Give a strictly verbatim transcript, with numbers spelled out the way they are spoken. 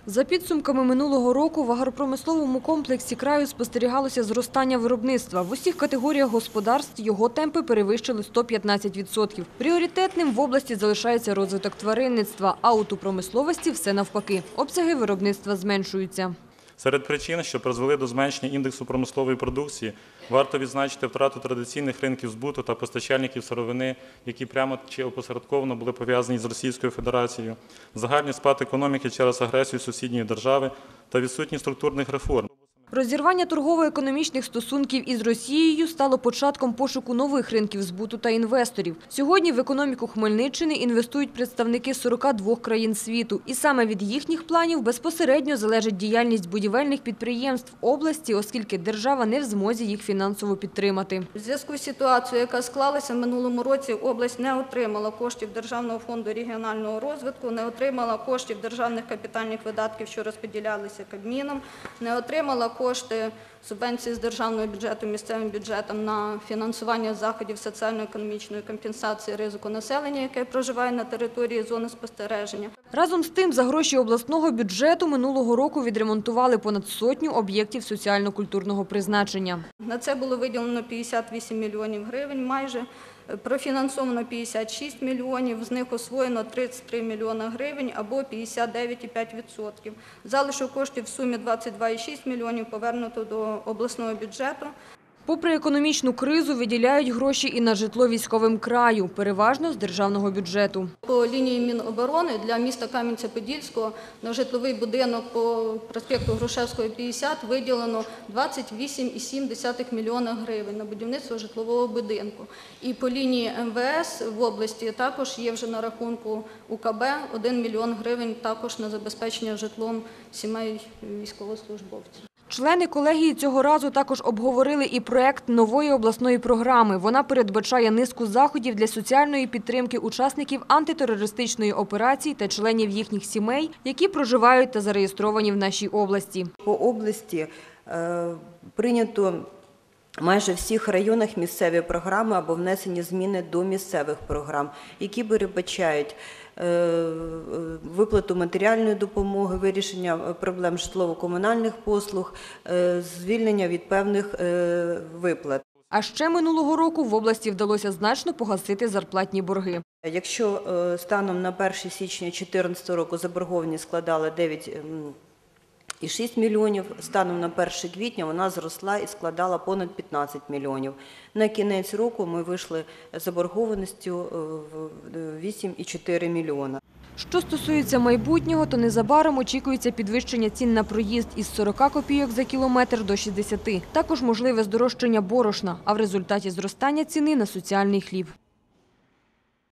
За підсумками минулого року в агропромисловому комплексі краю спостерігалося зростання виробництва. В усіх категоріях господарств його темпи перевищили сто п'ятнадцять відсотків. Пріоритетним в області залишається розвиток тваринництва, а от у промисловості все навпаки. Обсяги виробництва зменшуються. Серед причин, що призвели до зменшення індексу промислової продукції, варто відзначити втрату традиційних ринків збуту та постачальників сировини, які прямо чи опосередковано були пов'язані з Російською Федерацією, загальний спад економіки через агресію сусідньої держави та відсутність структурних реформ. Розірвання торгово-економічних стосунків із Росією стало початком пошуку нових ринків збуту та інвесторів. Сьогодні в економіку Хмельниччини інвестують представники сорока двох країн світу. І саме від їхніх планів безпосередньо залежить діяльність будівельних підприємств області, оскільки держава не в змозі їх фінансово підтримати. У зв'язку з ситуацією, яка склалася в минулому році, область не отримала коштів Державного фонду регіонального розвитку, не отримала коштів державних капітальних видатків, що розподілялися Кабміном, не отримала кошти субвенції з державного бюджету місцевим бюджетам на фінансування заходів соціально-економічної компенсації ризику населення, яке проживає на території зони спостереження. Разом з тим, за гроші обласного бюджету минулого року відремонтували понад сотню об'єктів соціально-культурного призначення. На це було виділено п'ятдесят вісім мільйонів гривень майже. Профінансовано п'ятдесят шість мільйонів, з них освоєно тридцять три мільйони гривень або п'ятдесят дев'ять цілих п'ять десятих відсотка. Залишок коштів в сумі двадцять два цілих шість десятих мільйонів повернуто до обласного бюджету. Попри економічну кризу, виділяють гроші і на житло військовим краю, переважно з державного бюджету. По лінії Міноборони для міста Кам'янця-Подільського на житловий будинок по проспекту Грушевського, п'ятдесят, виділено двадцять вісім цілих сім десятих мільйона гривень на будівництво житлового будинку. І по лінії ем ве ес в області також є вже на рахунку у ка бе один мільйон гривень також на забезпечення житлом сімей військовослужбовців. Члени колегії цього разу також обговорили і проект нової обласної програми. Вона передбачає низку заходів для соціальної підтримки учасників антитерористичної операції та членів їхніх сімей, які проживають та зареєстровані в нашій області. По області е, прийнято майже в всіх районах місцеві програми або внесені зміни до місцевих програм, які передбачають виплату матеріальної допомоги, вирішення проблем житлово-комунальних послуг, звільнення від певних виплат. А ще минулого року в області вдалося значно погасити зарплатні борги. Якщо станом на перше січня дві тисячі чотирнадцятого року заборгованість складала дев'ять цілих шість десятих мільйонів, станом на перше квітня вона зросла і складала понад п'ятнадцять мільйонів. На кінець року ми вийшли з заборгованістю в вісім цілих чотири десятих мільйона. Що стосується майбутнього, то незабаром очікується підвищення цін на проїзд із сорока копійок за кілометр до шістдесяти. Також можливе здорожчання борошна, а в результаті зростання ціни на соціальний хліб.